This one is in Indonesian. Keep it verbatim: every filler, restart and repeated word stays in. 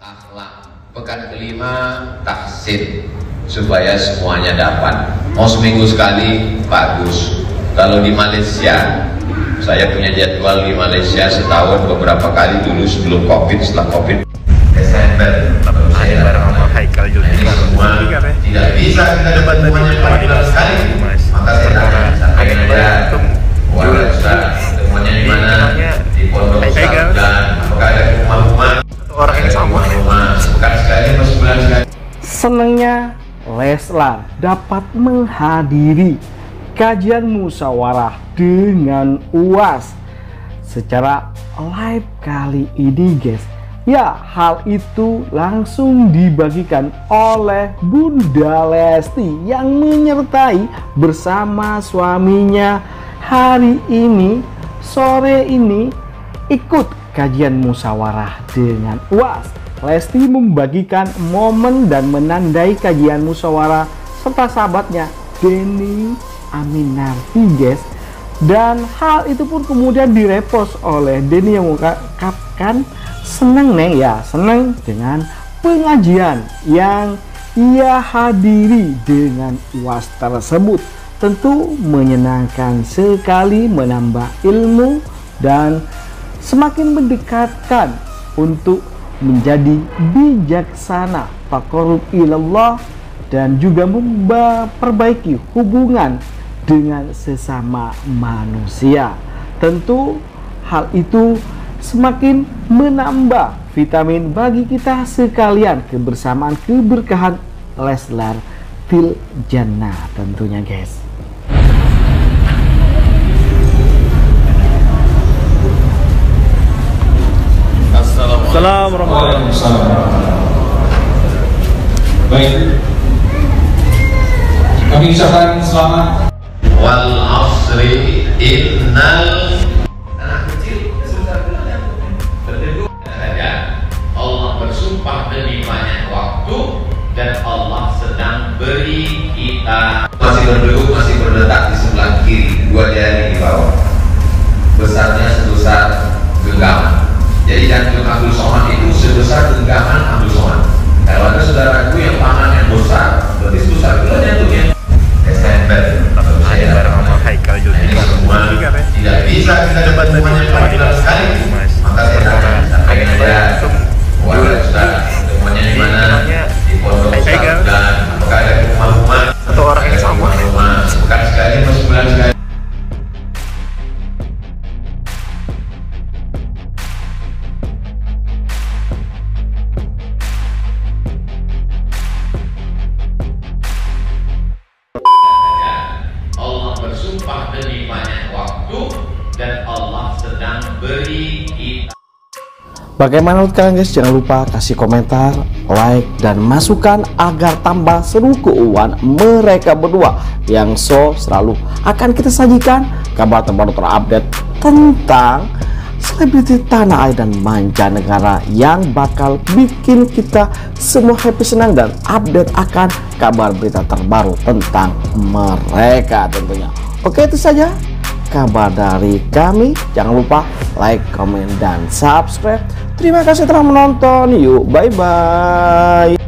akhlak. Pekan kelima tahsin, supaya semuanya dapat. Mau seminggu sekali bagus. Kalau di Malaysia, saya punya jadwal di Malaysia setahun beberapa kali dulu sebelum Covid, setelah Covid. Desember saya bareng sama Haikal juga. Semua tidak bisa kita dapat semuanya cuma sekali. Maka saya tanya sampai aja, wah Ustaz, ketemuannya di mana? Di Pondok Ustaz dan apakah ada rumah-rumah? Orang yang sama. Bukan sekali, pas bulan sekali. Senangnya Leslar dapat menghadiri kajian musyawarah dengan U A S secara live kali ini, guys. Ya, hal itu langsung dibagikan oleh Bunda Lesti yang menyertai bersama suaminya hari ini, sore ini, ikut kajian musyawarah dengan U A S. Lesti membagikan momen dan menandai kajian musyawarah serta sahabatnya Denny Aminarti, guys. Dan hal itu pun kemudian direpost oleh Denny yang mengungkapkan senang neng ya, senang dengan pengajian yang ia hadiri dengan U A S tersebut. Tentu menyenangkan sekali, menambah ilmu dan semakin mendekatkan untuk menjadi bijaksana, taqarrub ilallah, dan juga memperbaiki hubungan dengan sesama manusia. Tentu hal itu semakin menambah vitamin bagi kita sekalian, kebersamaan, keberkahan Leslar fil Jannah tentunya, guys. Assalamualaikum warahmatullahi wabarakatuh. Baik, kami ucapkan selamat. Wal asri innal anak kecil sebesar bulan berteduh saja. Allah bersumpah demi banyak waktu dan Allah sedang beri kita. Masih berduduk, masih berletak di sebelah kiri, dua jari di bawah. Besarnya sebesar genggaman. Jadi jantung Abdul Somad itu sebesar genggaman Abdul Somad. Kalau ada saudaraku yang tangannya besar, berarti sebesar itu jantungnya. Desember saya bareng sama Haikal juga. Semua tidak bisa kita dapat semuanya cuma sekali. Maka saya tanya sampai aja, wah Ustaz, ketemuannya di mana? Di Pondok Ustaz dan apakah ada rumah-rumah atau orang yang sama? Bukan sekali, pas bulan sekali. Bersumpah demi banyak waktu dan Allah sedang beri kita. Bagaimana menurut kalian, guys? Jangan lupa kasih komentar, like, dan masukan agar tambah seru keuangan mereka berdua yang so selalu akan kita sajikan kabar terbaru terupdate tentang selebriti tanah air dan mancanegara yang bakal bikin kita semua happy, senang, dan update akan kabar berita terbaru tentang mereka tentunya. Oke, itu saja kabar dari kami. Jangan lupa like, komen, dan subscribe. Terima kasih telah menonton. Yuk, bye-bye.